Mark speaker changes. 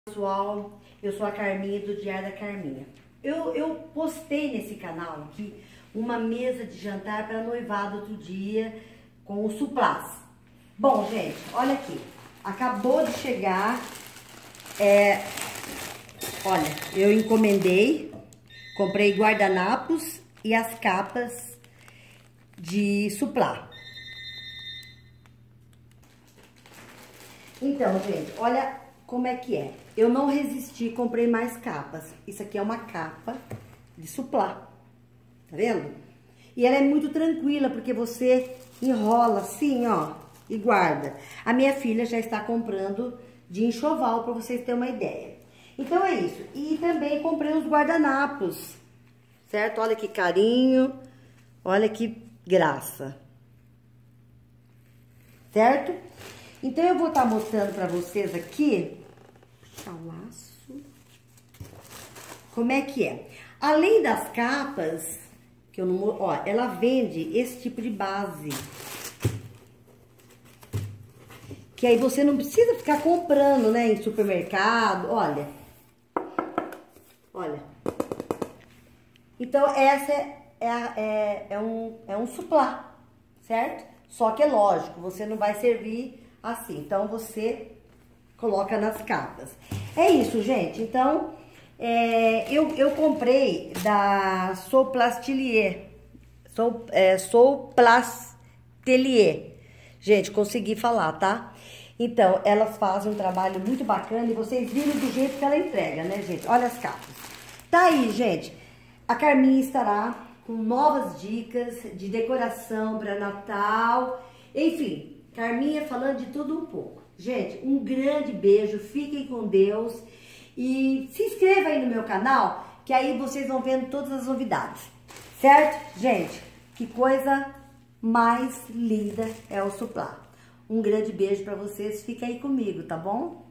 Speaker 1: Pessoal, eu sou a Carminha do Diário da Carminha. Eu postei nesse canal aqui uma mesa de jantar para noivado outro dia com o suplás. Bom, gente, olha aqui, acabou de chegar, olha, eu encomendei, comprei guardanapos e as capas de suplá. Então, gente, olha como é que é. Eu não resisti, comprei mais capas. Isso aqui é uma capa de suplá. Tá vendo? E ela é muito tranquila, porque você enrola assim, ó, e guarda. A minha filha já está comprando de enxoval, para vocês terem uma ideia. Então é isso. E também comprei os guardanapos, certo? Olha que carinho, olha que graça. Certo? Então eu vou estar mostrando para vocês aqui o laço. Como é que é? Além das capas, que eu não, ó, ela vende esse tipo de base. Que aí você não precisa ficar comprando, né, em supermercado, olha. Olha. Então essa é um suplá, certo? Só que é lógico, você não vai servir assim, então você coloca nas capas. É isso, gente. Então, eu comprei da Souplastelier. Souplastelier. Gente, consegui falar, tá? Então, elas fazem um trabalho muito bacana e vocês viram do jeito que ela entrega, né, gente? Olha as capas. Tá aí, gente. A Carminha estará com novas dicas de decoração para Natal. Enfim, Carminha falando de tudo um pouco. Gente, um grande beijo, fiquem com Deus e se inscreva aí no meu canal, que aí vocês vão vendo todas as novidades, certo? Gente, que coisa mais linda é o suplá. Um grande beijo pra vocês, fica aí comigo, tá bom?